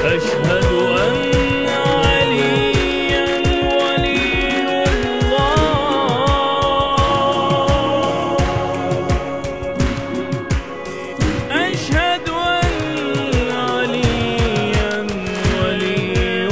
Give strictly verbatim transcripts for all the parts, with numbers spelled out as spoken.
أشهد أن عليا ولي الله أشهد أن عليا ولي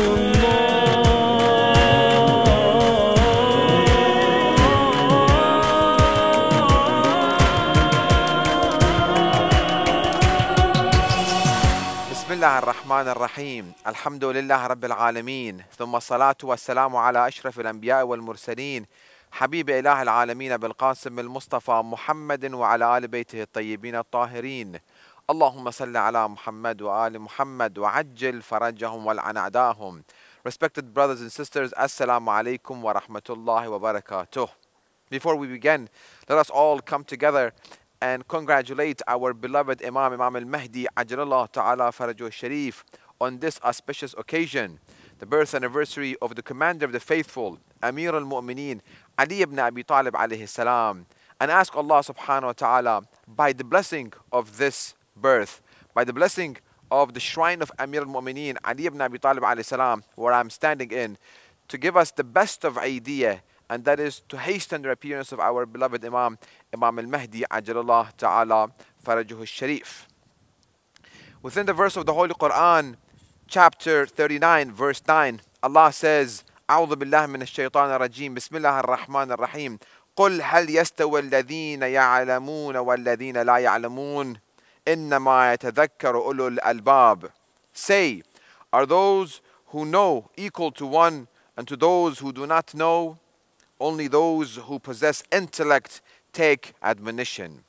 بسم الله الرحمن الرحيم. الحمد لله رب العالمين، ثم الصلاة والسلام على أشرف الأنبياء والمرسلين حبيب إله العالمين بالقاسم المصطفى محمد وعلى آل بيته الطيبين الطاهرين. اللهم صل على محمد وآل محمد وعجل فرجهم والعن أعداهم. Respected brothers and sisters, Assalamu alaikum wa rahmatullahi wa barakatuh. Before we begin, let us all come together and congratulate our beloved Imam Imam al-Mahdi Ajlallah Ta'ala Farajuh Sharif on this auspicious occasion, the birth anniversary of the commander of the faithful, Amir al-Mu'mineen Ali ibn Abi Talib alayhi salam, and ask Allah subhanahu wa ta'ala, by the blessing of this birth, by the blessing of the shrine of Amir al-Mu'mineen Ali ibn Abi Talib alayhi salam, where I'm standing in, to give us the best of idea, and that is to hasten the appearance of our beloved Imam, Imam al-Mahdi Ajlallah Ta'ala Farajuh Sharif. Within the verse of the Holy Quran, chapter thirty-nine, verse nine, Allah says, أعوذ بالله من الشيطان الرجيم بسم الله الرحمن الرحيم قل هل يستوي الذين يعلمون والذين لا يعلمون إنما يتذكر أولو الألباب. Say, are those who know equal to one, and to those who do not know? Only those who possess intellect take admonition.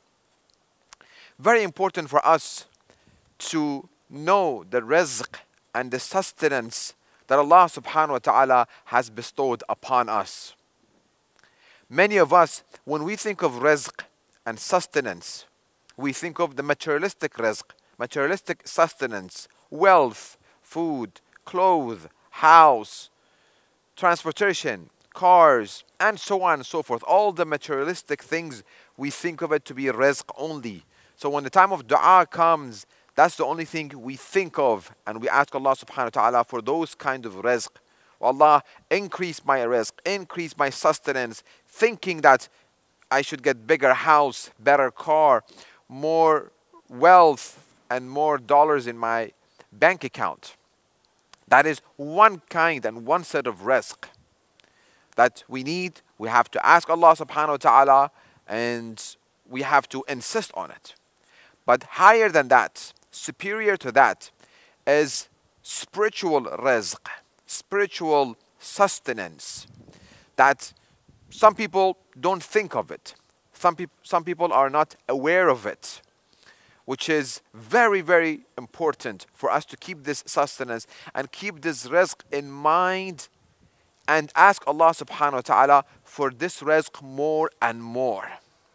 Very important for us to know the rizq and the sustenance that Allah subhanahu wa ta'ala has bestowed upon us. Many of us, when we think of rizq and sustenance, we think of the materialistic rizq, materialistic sustenance, wealth, food, clothes, house, transportation, cars, and so on and so forth. All the materialistic things, we think of it to be rizq only. So when the time of dua comes, that's the only thing we think of, and we ask Allah subhanahu wa ta'ala for those kind of rizq. Allah, increase my rizq, increase my sustenance, thinking that I should get bigger house, better car, more wealth, and more dollars in my bank account. That is one kind and one set of rizq that we need. We have to ask Allah subhanahu wa ta'ala, and we have to insist on it. But higher than that, superior to that, is spiritual rizq, spiritual sustenance, that some people don't think of it. Some, peop some people are not aware of it, which is very, very important for us to keep this sustenance and keep this rizq in mind, and ask Allah subhanahu wa ta'ala for this rizq more and more.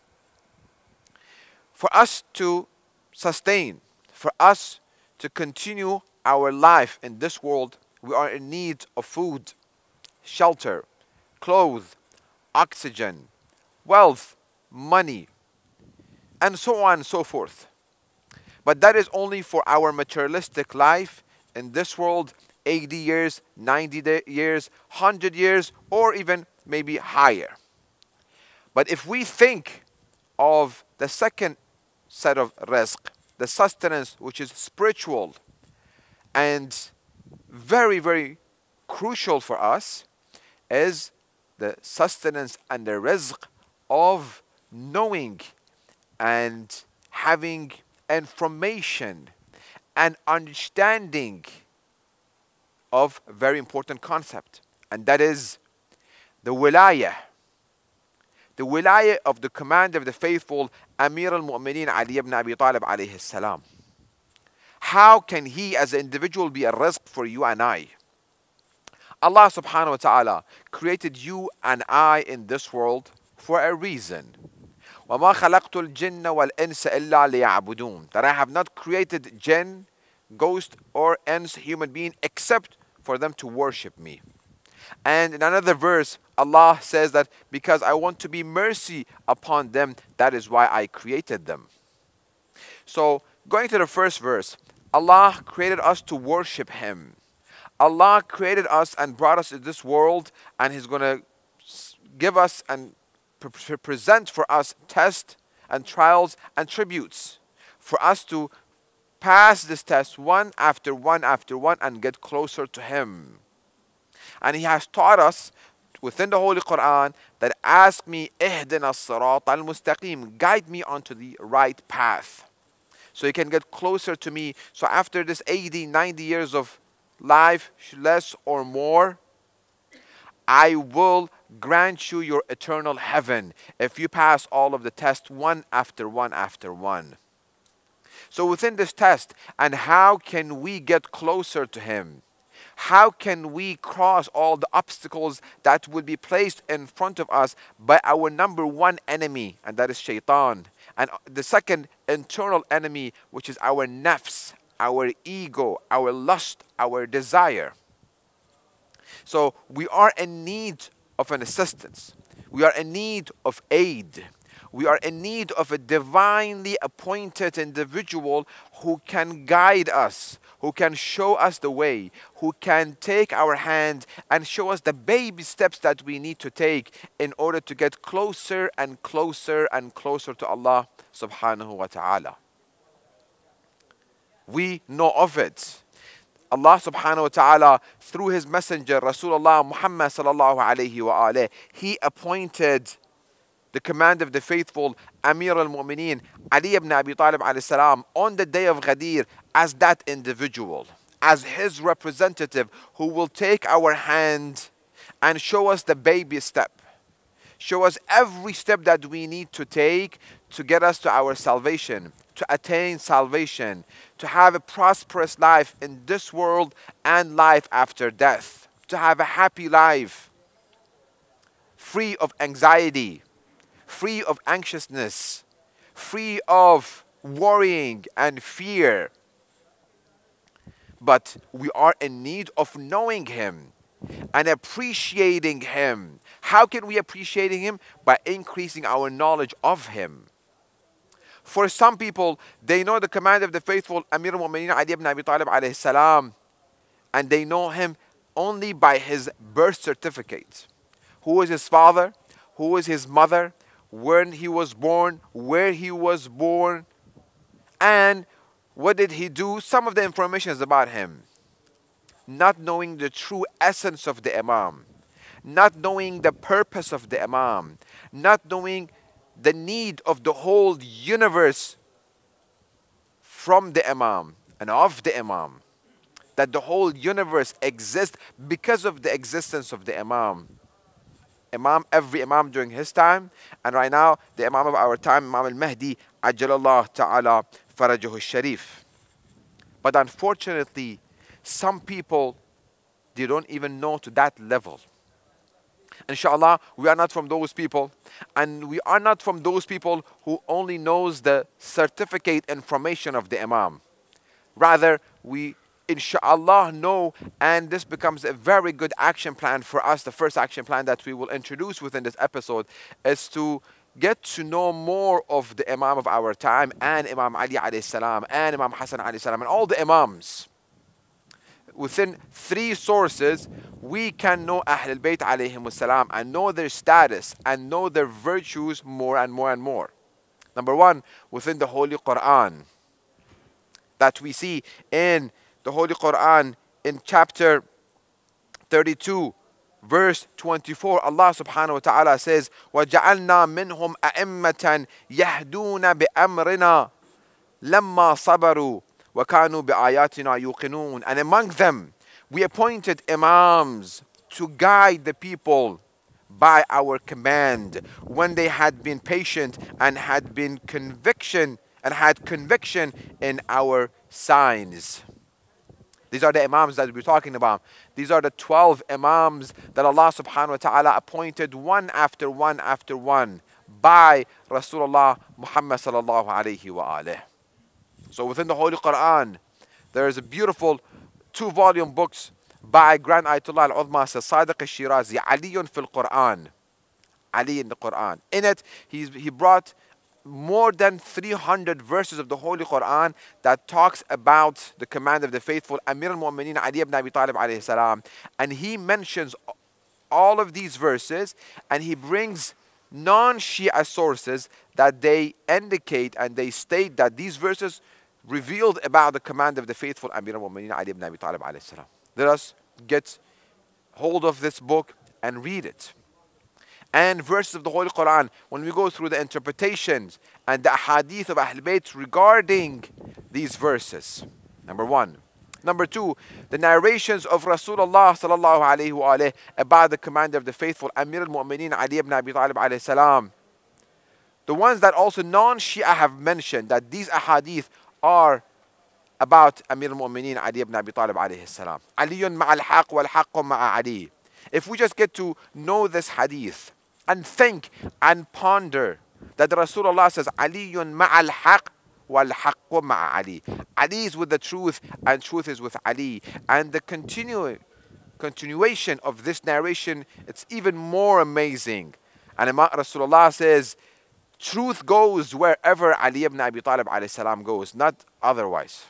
For us to sustain, for us to continue our life in this world, we are in need of food, shelter, clothes, oxygen, wealth, money, and so on and so forth. But that is only for our materialistic life in this world, eighty years, ninety years, one hundred years, or even maybe higher. But if we think of the second set of rizq, the sustenance, which is spiritual and very, very crucial for us, is the sustenance and the rizq of knowing and having information and understanding of a very important concept, and that is the wilayah. The wilayah of the commander of the faithful, Amir al-Mu'mineen Ali ibn Abi Talib alayhi salam. How can he as an individual be a rizq for you and I? Allah subhanahu wa ta'ala created you and I in this world for a reason. وَمَا خَلَقْتُ الْجِنَّ وَالْإِنسَ إِلَّا لِيَعْبُدُونَ. That I have not created jinn, ghost, or ins, human being, except for them to worship me. And in another verse, Allah says that because I want to be mercy upon them, that is why I created them. So, going to the first verse, Allah created us to worship Him. Allah created us and brought us to this world, and He's going to give us and pre present for us tests and trials and tributes for us to pass this test one after one after one and get closer to Him. And He has taught us within the Holy Quran that ask me, ihdina as-sirat al-mustaqim, guide me onto the right path, so you can get closer to me. So after this eighty, ninety years of life, less or more, I will grant you your eternal heaven if you pass all of the tests one after one after one. So within this test, and how can we get closer to Him? How can we cross all the obstacles that will be placed in front of us by our number one enemy, and that is shaitan, and the second internal enemy, which is our nafs, our ego, our lust, our desire. So we are in need of an assistance. We are in need of aid. We are in need of a divinely appointed individual who can guide us, who can show us the way, who can take our hand and show us the baby steps that we need to take in order to get closer and closer and closer to Allah subhanahu wa ta'ala. We know of it. Allah subhanahu wa ta'ala, through His messenger Rasulullah Muhammad sallallahu alayhi wa alayhi, He appointed the command of the faithful Amir al-Mu'mineen Ali ibn Abi Talib alayhi salam on the day of Ghadir as that individual, as his representative, who will take our hand and show us the baby step, show us every step that we need to take to get us to our salvation, to attain salvation, to have a prosperous life in this world and life after death, to have a happy life, free of anxiety, free of anxiousness, free of worrying and fear. But we are in need of knowing Him and appreciating Him. How can we appreciate Him? By increasing our knowledge of Him. For some people, they know the command of the faithful Amir al-Mu'mineen Ali ibn Abi Talib alayhi salam, and they know him only by his birth certificate. Who is his father? Who is his mother? When he was born? Where he was born? And what did he do? Some of the information is about him. Not knowing the true essence of the Imam. Not knowing the purpose of the Imam. Not knowing the need of the whole universe from the Imam and of the Imam. That the whole universe exists because of the existence of the Imam. Imam, every Imam during his time, and right now the Imam of our time, Imam al-Mahdi, Ajjalallah Ta'ala Farajahu al-Sharif. But unfortunately, some people, they don't even know to that level. Inshallah, we are not from those people, and we are not from those people who only knows the certificate information of the Imam. Rather, we inshallah know, and this becomes a very good action plan for us. The first action plan that we will introduce within this episode is to get to know more of the Imam of our time, and Imam Ali alayhi salam, and Imam Hassan alayhi salam, and all the Imams. Within three sources, we can know Ahl al-Bayt alayhim salam and know their status and know their virtues more and more and more. Number one, within the Holy Quran, that we see in the Holy Quran in chapter thirty-two, verse twenty-four, Allah subhanahu wa ta'ala says, وَجَعَلْنَا مِنْهُمْ أَئِمَّةً يَهْدُونَ بِأَمْرِنَا لَمَّا صَبَرُوا وَكَانُوا بِآيَاتِنَا يُوقِنُونَ. And among them, we appointed imams to guide the people by our command when they had been patient and had been conviction and had conviction in our signs. These are the imams that we're talking about. These are the twelve imams that Allah subhanahu wa ta'ala appointed one after one after one by Rasulullah Muhammad sallallahu alayhi wa alayhi. So within the Holy Quran, there is a beautiful two-volume books by Grand Ayatollah al-Udma Sadiq al-Shirazi, Aliyun fil Quran. Ali in the Quran. In it, he's, he brought more than three hundred verses of the Holy Quran that talks about the command of the faithful Amir al-Mu'mineen Ali ibn Abi Talib alayhi salam. And he mentions all of these verses, and he brings non-Shia sources that they indicate and they state that these verses revealed about the command of the faithful Amir al-Mu'mineen Ali ibn Abi Talib alayhi salam. Let us get hold of this book and read it. And verses of the Holy Quran, when we go through the interpretations and the hadith of Ahl Bayt regarding these verses. Number one. Number two, the narrations of Rasulullah sallallahu alayhi wa alayhi about the commander of the faithful Amir al-Mu'mineen Ali ibn Abi Talib alayhi salam. The ones that also non-Shia have mentioned that these ahadith are about Amir al-Mu'mineen Ali ibn Abi Talib alayhi salam. Aliyun ma'al haq wal haqqu ma'a Ali. If we just get to know this hadith and think and ponder that Rasulullah says, Aliyun ma'al haq wal haqqu ma'a Ali. Ali is with the truth and truth is with Ali. And the continu continuation of this narration, it's even more amazing. And Imam Rasulullah says, truth goes wherever Ali ibn Abi Talib alayhi salam goes, not otherwise.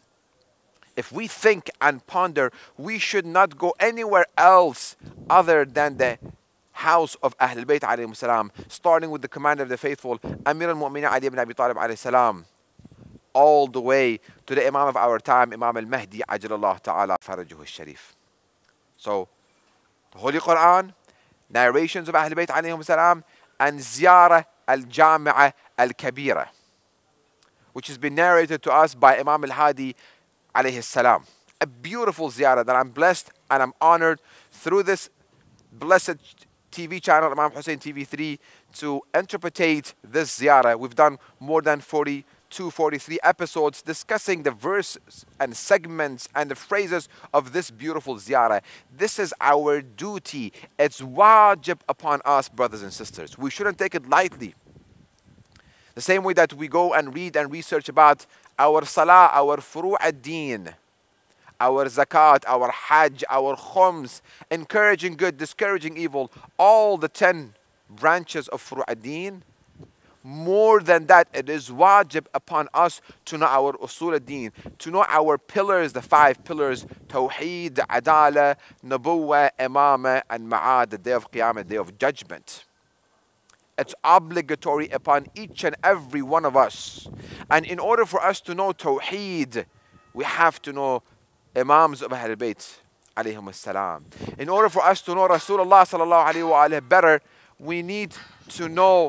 If we think and ponder, we should not go anywhere else other than the house of Ahl Bayt alayhi salam, starting with the commander of the faithful, Amir al-Mu'mineen Ali ibn Abi Talib alayhi salam, all the way to the Imam of our time, Imam al-Mahdi ajalallah ta'ala farajuhu al-sharif. So, the Holy Quran, narrations of Ahl Bayt alayhi salam, and Ziyarah al-Jami'ah al-Kabira, which has been narrated to us by Imam al-Hadi alayhi salam. A beautiful ziyarah that I'm blessed and I'm honored through this blessed T V channel, Imam Hussein T V three, to interpretate this ziyarah. We've done more than forty-two, forty-three episodes discussing the verses and segments and the phrases of this beautiful ziyarah. This is our duty. It's wajib upon us, brothers and sisters. We shouldn't take it lightly. The same way that we go and read and research about our salah, our furu' ad-deen, our zakat, our hajj, our khums, encouraging good, discouraging evil, all the ten branches of furu' ad-deen. More than that, it is wajib upon us to know our usul ad-deen, to know our pillars, the five pillars, tawheed, adala, nabuwa, imama, and ma'ad, the day of qiyamah, the day of judgment. It's obligatory upon each and every one of us. And in order for us to know Tawheed, we have to know Imams of Ahl Bayt alayhim as-salam. In order for us to know Rasulullah sallallahu alayhi wa alayhi better, we need to know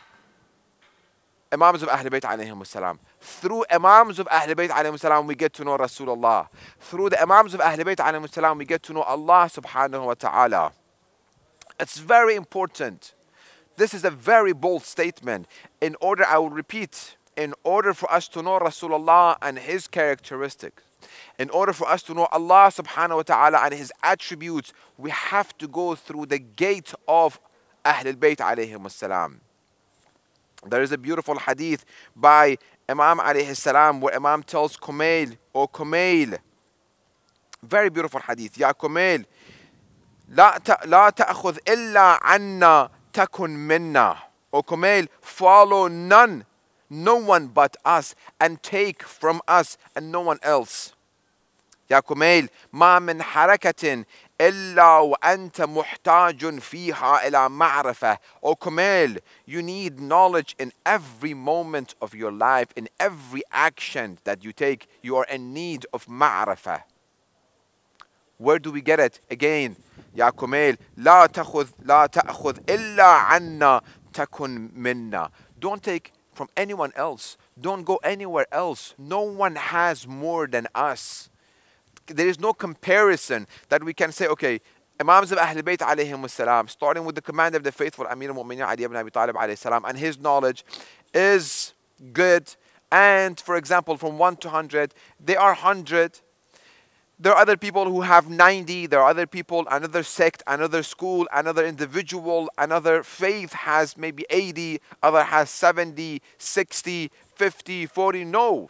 Imams of Ahl Bayt alayhim as-salam. Through Imams of Ahl Bayt alayhim as-salam, we get to know Rasulullah. Through the Imams of Ahl Bayt alayhim as-salam, we get to know Allah subhanahu wa ta'ala. It's very important. This is a very bold statement. In order, I will repeat, in order for us to know Rasulullah and his characteristics, in order for us to know Allah subhanahu wa ta'ala and his attributes, we have to go through the gate of Ahl al-Bayt alayhim as-salam. There is a beautiful hadith by Imam alayhi salam where Imam tells Kumail, O Kumail, very beautiful hadith, Ya Kumail, لا لا تأخذ إلا عنا takun minna. O Kumail, follow none, no one but us, and take from us and no one else. Ya Kumail, ma min harakatin illa wa anta muhtajun fiha ila ma'rifah. O Kumail, you need knowledge in every moment of your life, in every action that you take, you are in need of ma'rifah. Where do we get it? Again, Ya Kumail, لا تأخذ لا تأخذ إلا عنا تكن منا. Don't take from anyone else. Don't go anywhere else. No one has more than us. There is no comparison that we can say, okay, Imams of Ahl Bayt alayhim as-salam, starting with the commander of the faithful Amir al-Mu'mineen Ali ibn Abi Talib alayhi salam, and his knowledge is good. And for example, from one to one hundred, they are one hundred. There are other people who have ninety. There are other people, another sect, another school, another individual, another faith has maybe eighty, other has seventy, sixty, fifty, forty. No.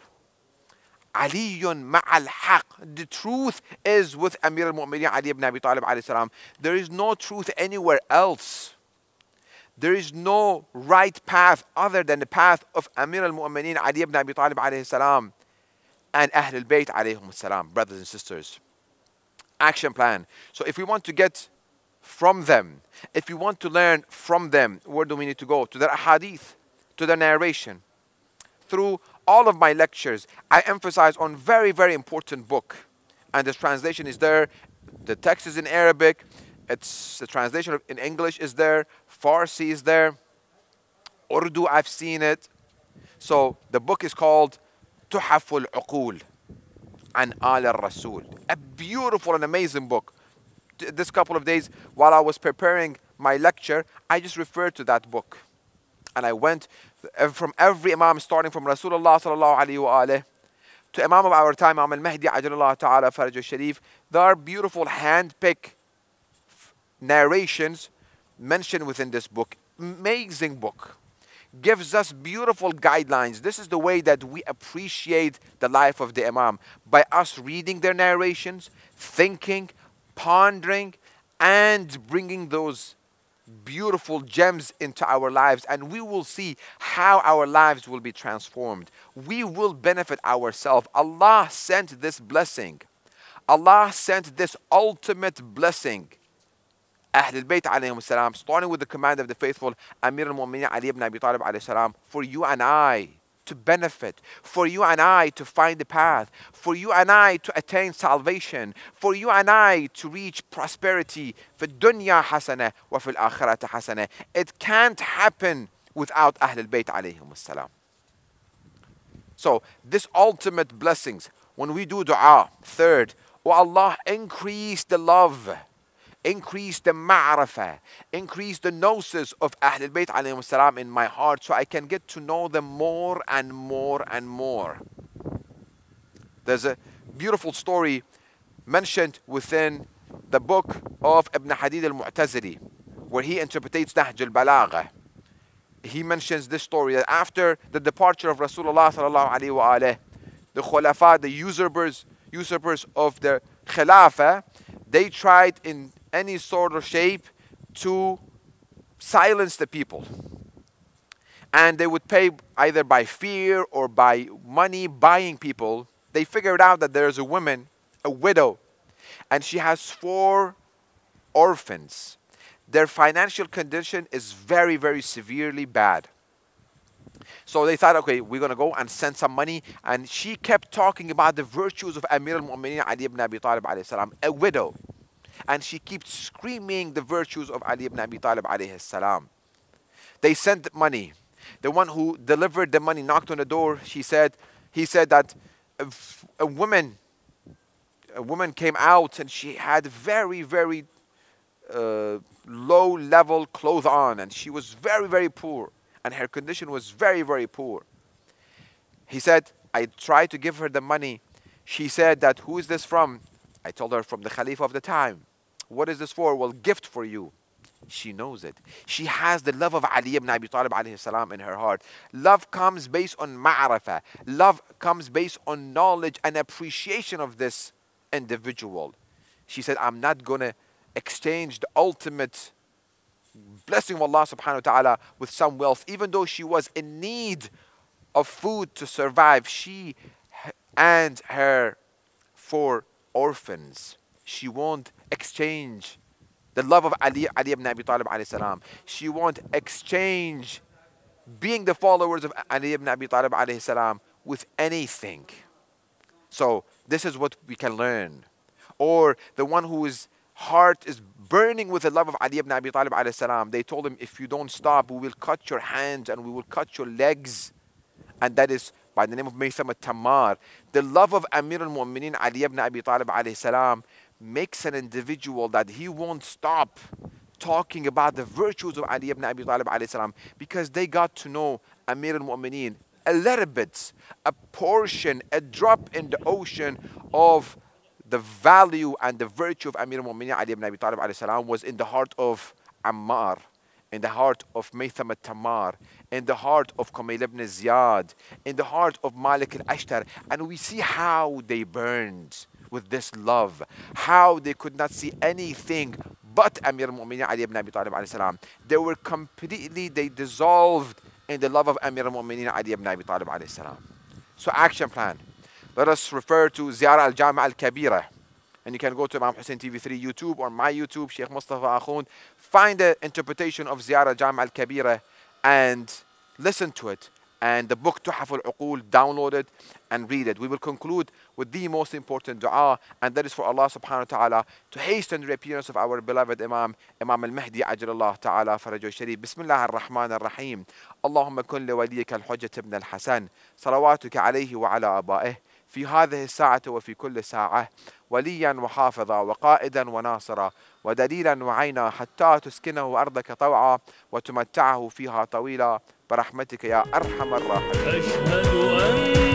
Aliyun ma'al haq. The truth is with Amir al-Mu'mineen Ali ibn Abi Talib alayhi salam. There is no truth anywhere else. There is no right path other than the path of Amir al-Mu'mineen Ali ibn Abi Talib alayhi salam and Ahl al-Bayt alayhim salam, brothers and sisters. Action plan. So if we want to get from them, if we want to learn from them, where do we need to go? To their ahadith, to their narration. Through all of my lectures, I emphasize on very, very important book. And the translation is there. The text is in Arabic. It's the translation of, in English is there. Farsi is there. Urdu, I've seen it. So the book is called Tuhaful Uqul an Al Rasul. A beautiful and amazing book. This couple of days while I was preparing my lecture, I just referred to that book. And I went from every Imam, starting from Rasulullah sallallahu alayhi wa alayhi, to Imam of our time, Imam al-Mahdi ajalullah ta'ala faraj al-sharif. There are beautiful hand-picked narrations mentioned within this book. Amazing book. Gives us beautiful guidelines. This is the way that we appreciate the life of the Imam. By us reading their narrations, thinking, pondering, and bringing those beautiful gems into our lives, and we will see how our lives will be transformed. We will benefit ourselves. Allah sent this blessing. Allah sent this ultimate blessing. Ahl al-Bayt alayhim salam, starting with the command of the faithful Amir al-Mu'mineen Ali ibn Abi Talib alayhi salam, for you and I to benefit, for you and I to find the path, for you and I to attain salvation, for you and I to reach prosperity. في الدنيا حسنة وفي الآخرة حسنة. It can't happen without Ahl al-Bayt alayhim salam. So this ultimate blessings, when we do dua, third, oh Allah, increase the love, increase the ma'rifah, increase the gnosis of Ahl al-Bayt alayhim salam in my heart, so I can get to know them more and more and more. There's a beautiful story mentioned within the book of Ibn Hadid al-Mu'tazili, where he interprets Nahj al-Balagha. He mentions this story that after the departure of Rasulullah sallallahu alayhi wa alayhi, the khulafa, the usurpers, usurpers of the khilafah, they tried in any sort of shape to silence the people. And they would pay either by fear or by money, buying people. They figured out that there's a woman, a widow, and she has four orphans. Their financial condition is very, very severely bad. So they thought, okay, we're going to go and send some money. And she kept talking about the virtues of Amir al-Mu'mineen Ali ibn Abi Talib alayhi salam, a widow. And she keeps screaming the virtues of Ali ibn Abi Talib alayhi salam. They sent money. The one who delivered the money knocked on the door. She said, he said that a, a woman, a woman came out and she had very, very uh, low level clothes on, and she was very, very poor, and her condition was very, very poor. He said, I tried to give her the money. She said that, who is this from? I told her, from the Khalifa of the time. What is this for? Well, gift for you. She knows it. She has the love of Ali ibn Abi Talib alayhi salam in her heart. Love comes based on ma'rifah. Love comes based on knowledge and appreciation of this individual. She said, I'm not going to exchange the ultimate blessing of Allah subhanahu wa ta'ala with some wealth. Even though she was in need of food to survive, she and her four orphans, she won't exchange the love of Ali, Ali ibn Abi Talib alayhi salam. She won't exchange being the followers of Ali ibn Abi Talib alayhi salam with anything. So this is what we can learn. Or the one whose heart is burning with the love of Ali ibn Abi Talib alayhi salam. They told him, if you don't stop, we will cut your hands and we will cut your legs. And that is by the name of Maytham al-Tammar. The love of Amir al-Mu'mineen Ali ibn Abi Talib alayhi salam makes an individual that he won't stop talking about the virtues of Ali ibn Abi Talib alayhi salam, because they got to know Amir al-Mu'mineen a little bit, a portion, a drop in the ocean of the value and the virtue of Amir al-Mu'mineen Ali ibn Abi Talib alayhi salam was in the heart of Ammar, in the heart of Maytham al-Tammar, in the heart of Kumayl ibn Ziyad, in the heart of Malik al-Ashtar. And we see how they burned with this love, how they could not see anything but Amir al-Mu'mineen Ali ibn Abi Talib alayhi salam. They were completely, they dissolved in the love of Amir al-Mu'mineen Ali ibn Abi Talib alayhi salam. So action plan. Let us refer to Ziyara al-Jami' al-Kabira. And you can go to Imam Hussein T V three YouTube or my YouTube, Sheikh Mustafa Akhund. Find the interpretation of Ziyara al-Jami' al-Kabira and listen to it. And the book Tuhaf al-Uqul, download it and read it. We will conclude with the most important dua, and that is for Allah subhanahu wa ta'ala to hasten the appearance of our beloved Imam, Imam al-Mahdi ajalallah ta'ala farajuh sharif. Bismillah ar-Rahman ar-Rahim. Allahumma kun li waliyika al-Hujjat ibn al-Hasan. Salawatuka alayhi wa ala abaih. في هذه الساعة وفي كل ساعة وليا وحافظا وقائدا وناصرا ودليلا وعينا حتى تسكنه أرضك طوعا وتمتعه فيها طويلا برحمتك يا أرحم الراحمين. أشهد أن